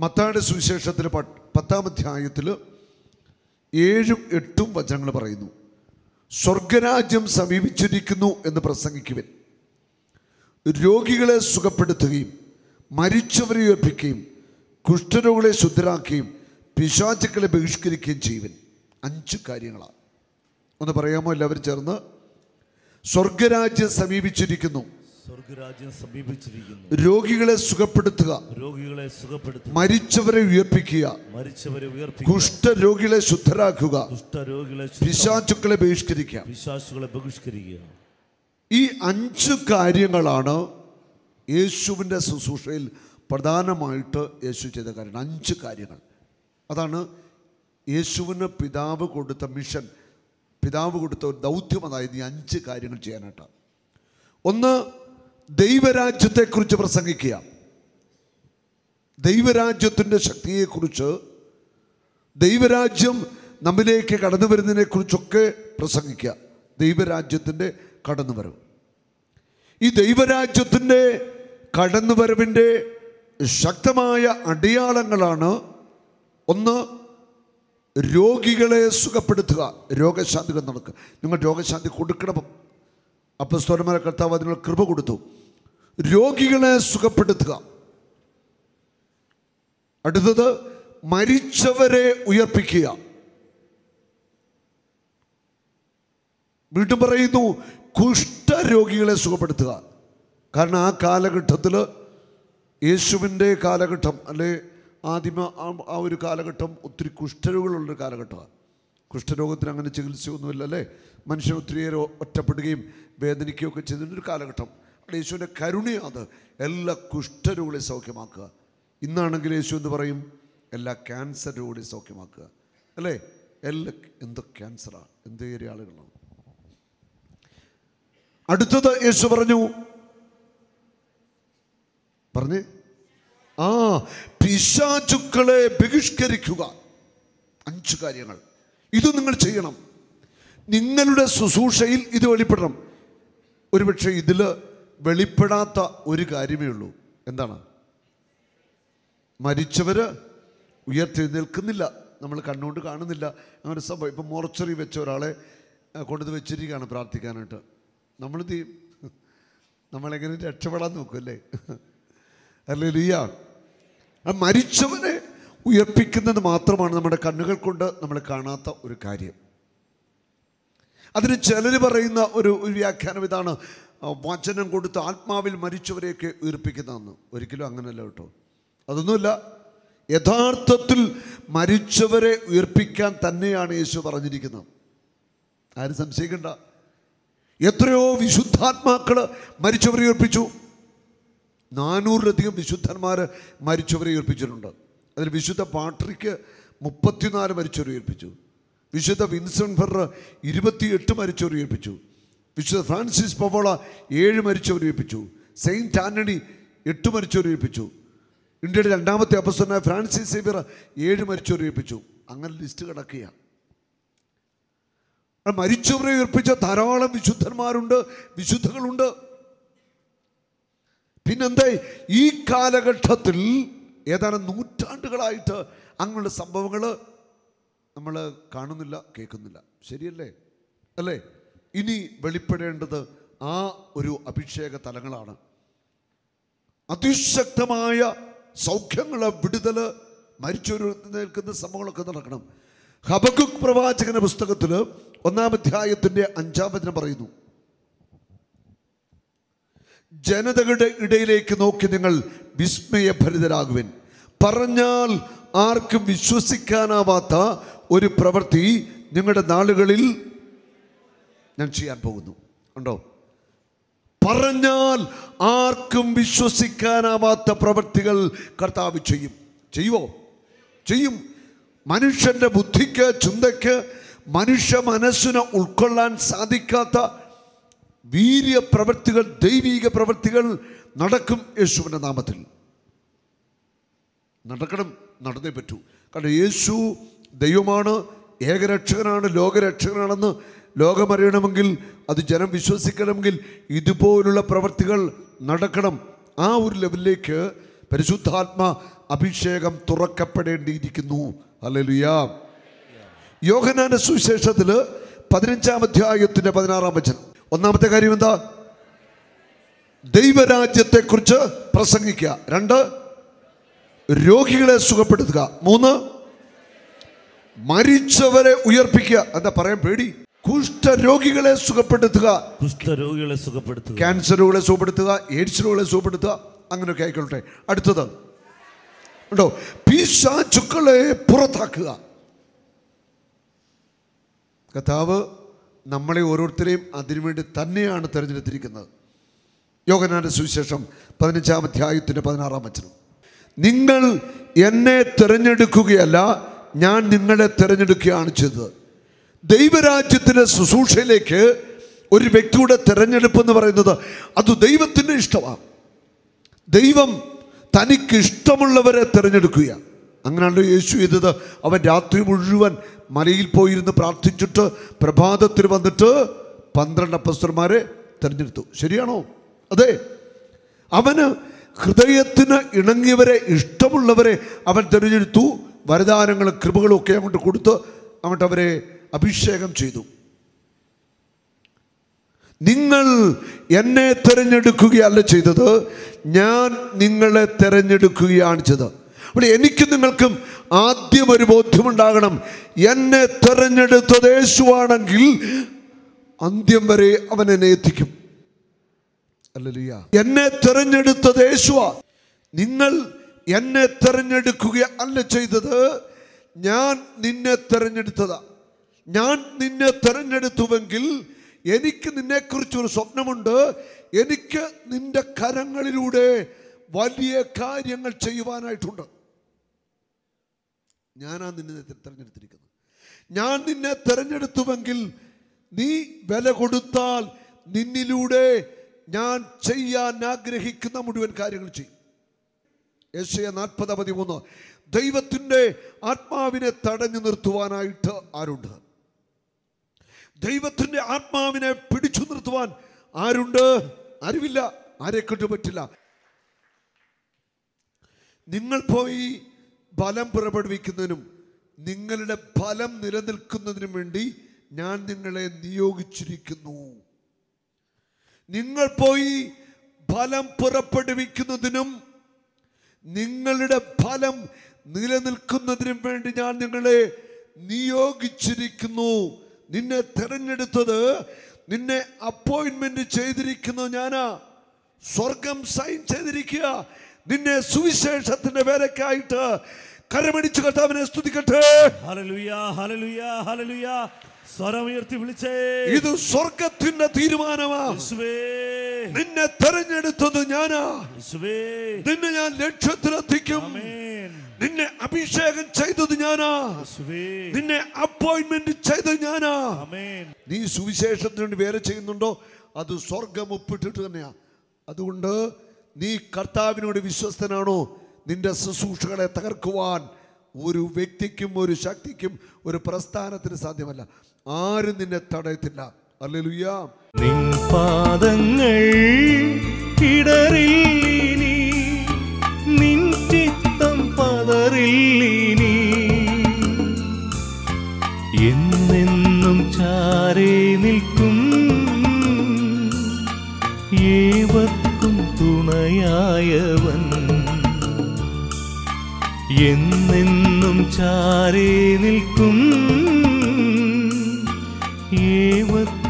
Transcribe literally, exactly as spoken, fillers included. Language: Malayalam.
മത്തായിയുടെ സുവിശേഷത്തിൽ പത്താം അധ്യായത്തിൽ ഏഴും എട്ടും വചനങ്ങൾ പറയുന്നു. സ്വർഗരാജ്യം സമീപിച്ചിരിക്കുന്നു എന്ന് പ്രസംഗിക്കുവിൻ, രോഗികളെ സുഖപ്പെടുത്തുകയും മരിച്ചവരെ ഉയർപ്പിക്കുകയും കുഷ്ഠരോഗികളെ ശുദ്ധരാക്കുകയും പിശാചുക്കളെ ബഹിഷ്കരിക്കുകയും ചെയ്യുവിൻ. അഞ്ച് കാര്യങ്ങളാണ്. ഒന്ന് പറയാമോ എല്ലാവരും ചേർന്ന്? സ്വർഗരാജ്യം സമീപിച്ചിരിക്കുന്നു, സ്വർഗരാജ്യം സമീപിച്ചിരിക്കുന്നു, രോഗികളെ സുഖപ്പെടുത്തുക, രോഗികളെ സുഖപ്പെടുത്തുക, മരിച്ചവരെ ഉയർപ്പിക്കുക, മരിച്ചവരെ ഉയർപ്പിക്കുക, കുഷ്ഠരോഗികളെ ശുദ്ധരാക്കുക, കുഷ്ഠരോഗികളെ പിശാചുക്കളെ ബഹിഷ്കരിക്കുക. പിശാചുക്കളെ ബഹിഷ്കരിക്കുക. ഈ അഞ്ച് കാര്യങ്ങളാണ് യേശുവിൻ്റെ ശുശ്രൂഷയിൽ പ്രധാനമായിട്ട് യേശു ചെയ്ത കാര്യം. അഞ്ച് കാര്യങ്ങൾ. അതാണ് യേശുവിന് പിതാവ് കൊടുത്ത മിഷൻ, പിതാവ് കൊടുത്ത ഒരു ദൗത്യം. അതായത് ഈ അഞ്ച് കാര്യങ്ങൾ ചെയ്യാനായിട്ട്. ഒന്ന്, ദൈവരാജ്യത്തെക്കുറിച്ച് പ്രസംഗിക്കുക. ദൈവരാജ്യത്തിൻ്റെ ശക്തിയെക്കുറിച്ച്, ദൈവരാജ്യം നമ്മിലേക്ക് കടന്നു വരുന്നതിനെക്കുറിച്ചൊക്കെ പ്രസംഗിക്കുക. ദൈവരാജ്യത്തിൻ്റെ കടന്നുവരവ്. ഈ ദൈവരാജ്യത്തിൻ്റെ കടന്നുവരവിൻ്റെ ശക്തമായ അടയാളങ്ങളാണ് ഒന്ന്, രോഗികളെ സുഖപ്പെടുത്തുക, രോഗശാന്തികൾ നടക്കുക. നിങ്ങൾ രോഗശാന്തി കൊടുക്കണം. അപ്പോസ്തലന്മാരെ കർത്താവ് അതിനുള്ള കൃപ കൊടുത്തു. രോഗികളെ സുഖപ്പെടുത്തുക. അടുത്തത്, മരിച്ചവരെ ഉയർപ്പിക്കുക. വീണ്ടും പറയുന്നു, കുഷ്ഠരോഗികളെ സുഖപ്പെടുത്തുക. കാരണം ആ കാലഘട്ടത്തിൽ, യേശുവിൻ്റെ കാലഘട്ടം അല്ലെ ആദിമ ആ ഒരു കാലഘട്ടം ഒത്തിരി കുഷ്ഠരോഗികളുള്ളൊരു കാലഘട്ടമാണ്. കുഷ്ഠരോഗത്തിന് അങ്ങനെ ചികിത്സയൊന്നുമില്ല അല്ലേ. മനുഷ്യൻ ഒത്തിരിയേറെ ഒറ്റപ്പെടുകയും വേദനിക്കുകയൊക്കെ ചെയ്തിട്ടൊരു കാലഘട്ടം. അവിടെ യേശുവിൻ്റെ കരുണയാണ് എല്ലാ കുഷ്ഠരോഗികളെ സൗഖ്യമാക്കുക. ഇന്നാണെങ്കിൽ യേശു എന്ന് പറയും, എല്ലാ ക്യാൻസർ രോഗികളെ സൗഖ്യമാക്കുക അല്ലേ. എല്ലാ എന്ത് ക്യാൻസറാണ്, എന്തേറെ ആളുകളാണ്. അടുത്തത് യേശു പറഞ്ഞു പറഞ്ഞേ ആ പിശാചുക്കളെ ബഹിഷ്കരിക്കുക. അഞ്ച് കാര്യങ്ങൾ. ഇത് നിങ്ങൾ ചെയ്യണം. നിങ്ങളുടെ ശുശ്രൂഷയിൽ ഇത് വെളിപ്പെടണം. ഒരുപക്ഷെ ഇതിൽ വെളിപ്പെടാത്ത ഒരു കാര്യമേ ഉള്ളൂ. എന്താണ്? മരിച്ചവർ ഉയർത്തെഴുന്നേൽക്കുന്നില്ല, നമ്മൾ കണ്ണുകൊണ്ട് കാണുന്നില്ല. അങ്ങനെ സംഭവം. ഇപ്പം മോർച്ചറി വെച്ച ഒരാളെ കൊണ്ടുവന്ന് വെച്ചിരിക്കുകയാണ് പ്രാർത്ഥിക്കാനായിട്ട്. നമ്മളെന്ത് ചെയ്യും? നമ്മളെങ്ങനെ രക്ഷപ്പെടാൻ നോക്കുമല്ലേ? ഹല്ലേലൂയ. ആ മരിച്ചവനെ ഉയർപ്പിക്കുന്നത് മാത്രമാണ് നമ്മുടെ കണ്ണുകൾ കൊണ്ട് നമ്മൾ കാണാത്ത ഒരു കാര്യം. അതിന് ചിലർ പറയുന്ന ഒരു ഒരു വ്യാഖ്യാനം ഇതാണ്, വചനം കൊടുത്ത് ആത്മാവിൽ മരിച്ചവരെയൊക്കെ ഉയർപ്പിക്കുന്നതെന്ന്. ഒരിക്കലും അങ്ങനെയല്ല കേട്ടോ. അതൊന്നുമില്ല. യഥാർത്ഥത്തിൽ മരിച്ചവരെ ഉയർപ്പിക്കാൻ തന്നെയാണ് യേശു പറഞ്ഞിരിക്കുന്നത്. ആരും സംശയിക്കണ്ട. എത്രയോ വിശുദ്ധാത്മാക്കൾ മരിച്ചവരെ ഉയർപ്പിച്ചു. നാനൂറിലധികം വിശുദ്ധന്മാർ മരിച്ചവരെ ഉയർപ്പിച്ചിട്ടുണ്ട്. അതിൽ വിശുദ്ധ പാട്രിക്ക് മുപ്പത്തിനാല് മരിച്ചവരെ ഉയർപ്പിച്ചു. വിശുദ്ധ വിൻസെൻ്റ് ഫെറർ ഇരുപത്തിയെട്ട് മരിച്ചവരെ ഉയർപ്പിച്ചു. വിശുദ്ധ ഫ്രാൻസിസ് പവോള ഏഴ് മരിച്ചവരെ ഉയർപ്പിച്ചു. സെയിൻറ്റ് ആൻ്റണി എട്ട് മരിച്ചവരെ ഉയർപ്പിച്ചു. ഇന്ത്യയുടെ രണ്ടാമത്തെ അപ്പസ്തലനായ ഫ്രാൻസിസ് സേവ്യർ ഏഴ് മരിച്ചവരെ ഉയർപ്പിച്ചു. അങ്ങനെ ലിസ്റ്റ് കിടക്കുക. മരിച്ചവരെ ഉയർപ്പിച്ച ധാരാളം വിശുദ്ധന്മാരുണ്ട്, വിശുദ്ധകളുണ്ട്. പിന്നെന്തേ, ഈ കാലഘട്ടത്തിൽ ഏതാനും നൂറ്റാണ്ടുകളായിട്ട് അങ്ങനെയുള്ള സംഭവങ്ങൾ നമ്മൾ കാണുന്നില്ല, കേൾക്കുന്നില്ല. ശരിയല്ലേ? അല്ലേ? ഇനി വെളിപ്പെടേണ്ടത് ആ ഒരു അഭിഷേക തലങ്ങളാണ്. അതിശക്തമായ സൗഖ്യങ്ങൾ, വിടുതൽ, മരിച്ചൊരു നിൽക്കുന്ന സംഭവങ്ങളൊക്കെ നടക്കണം. ഹബക്കുക്ക് പ്രവാചകന്റെ പുസ്തകത്തിൽ ഒന്നാം അധ്യായത്തിൻ്റെ അഞ്ചാം വചനം പറയുന്നു, ജനതകളുടെ ഇടയിലേക്ക് നോക്കി നിങ്ങൾ വിസ്മയഭരിതരാകുവിൻ. പറഞ്ഞാൽ ആർക്കും വിശ്വസിക്കാനാവാത്ത ഒരു പ്രവൃത്തി നിങ്ങളുടെ നാളുകളിൽ ഞാൻ ചെയ്യാൻ പോകുന്നു. ഉണ്ടോ? പറഞ്ഞാൽ ആർക്കും വിശ്വസിക്കാനാവാത്ത പ്രവൃത്തികൾ കർത്താവ് ചെയ്യും. ചെയ്യുമോ? ചെയ്യും. മനുഷ്യൻ്റെ ബുദ്ധിക്ക്, ചിന്തയ്ക്ക്, മനുഷ്യ മനസ്സിന് ഉൾക്കൊള്ളാൻ സാധിക്കാത്ത വീര്യ പ്രവൃത്തികൾ, ദൈവിക പ്രവൃത്തികൾ നടക്കും. യേശുവിൻ്റെ നാമത്തിൽ നടക്കണം, നടന്നേ പറ്റൂ. കാരണം യേശു ദൈവമാണ്, ഏകരക്ഷകനാണ്, ലോകരക്ഷകനാണെന്ന് ലോകമറിയണമെങ്കിൽ, അത് ജനം വിശ്വസിക്കണമെങ്കിൽ ഇതുപോലുള്ള പ്രവൃത്തികൾ നടക്കണം. ആ ഒരു ലെവലിലേക്ക് പരിശുദ്ധാത്മ അഭിഷേകം തുറക്കപ്പെടേണ്ടിയിരിക്കുന്നു. ഹല്ലേലൂയ. യോഹന്നാന്റെ സുവിശേഷത്തിൽ പതിനഞ്ചാം അധ്യായത്തിന്റെ പതിനാറാം വചനം. ഒന്നാമത്തെ കാര്യം എന്താ? ദൈവരാജ്യത്തെക്കുറിച്ച് പ്രസംഗിക്കുക. രണ്ട്, രോഗികളെ സുഖപ്പെടുത്തുക. മൂന്ന്, മരിച്ചവരെ ഉയർപ്പിക്കുക. എന്താ പറയാൻ പേടി? കുഷ്ഠരോഗികളെ സുഖപ്പെടുത്തുക. കുഷ്ഠരോഗികളെ സുഖപ്പെടുത്തുക. ക്യാൻസറുകളെ സുഖപ്പെടുത്തുക, എയ്ഡ്സ് രോഗികളെ സുഖപ്പെടുത്തുക. അങ്ങനെയൊക്കെ ആയിക്കോട്ടെ. അടുത്തത് ഉണ്ടോ? പിശാചുക്കളെ പുറത്താക്കുക. കർത്താവ് നമ്മളെ ഓരോരുത്തരെയും അതിനുവേണ്ടി തന്നെയാണ് തിരഞ്ഞെടുത്തിരിക്കുന്നത്. യോഹന്നാന്റെ സുവിശേഷം പതിനഞ്ചാം അധ്യായത്തിന്റെ പതിനാറാം വചനം. നിങ്ങൾ എന്നെ തിരഞ്ഞെടുക്കുകയല്ല, ഞാൻ നിങ്ങളെ തിരഞ്ഞെടുക്കുകയാണ് ചെയ്തത്. ദൈവരാജ്യത്തിൻ്റെ ശുശ്രൂഷയിലേക്ക് ഒരു വ്യക്തിയുടെ തിരഞ്ഞെടുപ്പ് എന്ന് പറയുന്നത് അത് ദൈവത്തിൻ്റെ ഇഷ്ടമാണ്. ദൈവം തനിക്ക് ഇഷ്ടമുള്ളവരെ തിരഞ്ഞെടുക്കുക. അങ്ങനെയാണല്ലോ യേശു ചെയ്തത്. അവൻ രാത്രി മുഴുവൻ മലയിൽ പോയിരുന്ന് പ്രാർത്ഥിച്ചിട്ട് പ്രഭാതത്തിൽ വന്നിട്ട് പന്ത്രണ്ട് അപ്പസ്തലന്മാരെ തിരഞ്ഞെടുത്തു. ശരിയാണോ? അതെ. അവന് ഹൃദയത്തിന് ഇണങ്ങിയവരെ, ഇഷ്ടമുള്ളവരെ അവൻ തിരഞ്ഞെടുത്തു. വരദാനങ്ങളും കൃപകളും ഒക്കെ അങ്ങോട്ട് കൊടുത്ത് അങ്ങോട്ട് അവരെ അഭിഷേകം ചെയ്തു. നിങ്ങൾ എന്നെ തിരഞ്ഞെടുക്കുകയല്ല ചെയ്തത്, ഞാൻ നിങ്ങളെ തിരഞ്ഞെടുക്കുകയാണ് ചെയ്തത്. അപ്പോൾ എനിക്ക് നിങ്ങൾക്കും ആദ്യം ഒരു ബോധ്യമുണ്ടാകണം. എന്നെ തിരഞ്ഞെടുത്തത് യേശുവാണെങ്കിൽ അന്ത്യം വരെ അവൻ എന്നെ എത്തിക്കും. ഹല്ലേലൂയ. എന്നെ തിരഞ്ഞെടുത്തത് യേശുവാ. നിങ്ങൾ എന്നെ തിരഞ്ഞെടുക്കുക അല്ല ചെയ്തത്, ഞാൻ നിന്നെ തിരഞ്ഞെടുത്തതാ. ഞാൻ നിന്നെ തിരഞ്ഞെടുത്തുവെങ്കിൽ എനിക്ക് നിന്നെക്കുറിച്ചൊരു സ്വപ്നമുണ്ട്. എനിക്ക് നിന്റെ കരങ്ങളിലൂടെ വലിയ കാര്യങ്ങൾ ചെയ്യുവാനായിട്ടുണ്ട്. ഞാനാ നിന്നെ തിരഞ്ഞെടുത്തിരിക്കുന്നത്. ഞാൻ നിന്നെ തിരഞ്ഞെടുത്തുവെങ്കിൽ നീ വില കൊടുത്താൽ നിന്നിലൂടെ ഞാൻ ചെയ്യാൻ ആഗ്രഹിക്കുന്ന മുഴുവൻ കാര്യങ്ങൾ ചെയ്യും. യെശയ്യാ നാൽപ്പത് പതിമൂന്ന്. ദൈവത്തിൻ്റെ ആത്മാവിനെ തടഞ്ഞു നിർത്തുവാനായിട്ട് ആരുണ്ട്? ദൈവത്തിൻ്റെ ആത്മാവിനെ പിടിച്ചു നിർത്തുവാൻ ആരുണ്ട്? ആരുമില്ല. ആരെക്കൊണ്ട് പറ്റില്ല. നിങ്ങൾ പോയി ബലം പുറപ്പെടുവിക്കുന്നതിനും നിങ്ങളുടെ ഫലം നിലനിൽക്കുന്നതിനും വേണ്ടി ഞാൻ നിങ്ങളെ നിയോഗിച്ചിരിക്കുന്നു. നിങ്ങൾ പോയി ഫലം പുറപ്പെടുവിക്കുന്നതിനും നിങ്ങളുടെ ഫലം നിലനിൽക്കുന്നതിനും വേണ്ടി ഞാൻ നിങ്ങളെ നിയോഗിച്ചിരിക്കുന്നു. നിന്നെ തിരഞ്ഞെടുത്തത്, നിന്നെ അപ്പോയിന്റ്മെന്റ് ചെയ്തിരിക്കുന്നത് ഞാനാ. സ്വർഗം സൈൻ ചെയ്തിരിക്കുക. നിന്നെ സുവിശേഷത്തിന്റെ വേലക്കായിട്ട് കരമടിച്ച് കർത്താവിനെ സ്തുതിക്കട്ടെ. Hallelujah, hallelujah, hallelujah. സ്വരം ഉയർത്തി വിളിച്ചേ. ഇത് സ്വർഗത്തിന്റെ തീരുമാനമാ. നിന്നെ തെരഞ്ഞെടുത്തത് ഞാനാ. നിന്നെ ഞാൻ ലക്ഷ്യത്തിലെത്തിക്കും. നിന്നെ അഭിഷേകം ചെയ്തത് ഞാനാ. നിന്നെ അപ്പോയിന്റ്മെന്റ് ചെയ്തത് ഞാനാ. നീ സുവിശേഷത്തിന് വേണ്ടി വേറെ ചെയ്യുന്നുണ്ടോ? അത് സ്വർഗം ഒപ്പിട്ടിട്ട് തന്നെയാ. അതുകൊണ്ട് നീ കർത്താവിനോട് വിശ്വസ്തനാണോ? നിന്റെ ശുശ്രൂഷകളെ തകർക്കുവാൻ ഒരു വ്യക്തിക്കും ഒരു ശക്തിക്കും ഒരു പ്രസ്ഥാനത്തിന് സാധ്യമല്ല. ആരും നിന്നെ തടയത്തില്ല. ഹല്ലേലൂയ. നിൻ പാദങ്ങൾ ഇടറില്ലിനി, നിൻ ചിത്തം പതറില്ലിനി, എന്നെന്നും ചാരേ നിൽക്കും ഏവർക്കും തുണയായവൻ, എന്നെന്നും ചാരേ നിൽക്കും ഏവർക്കും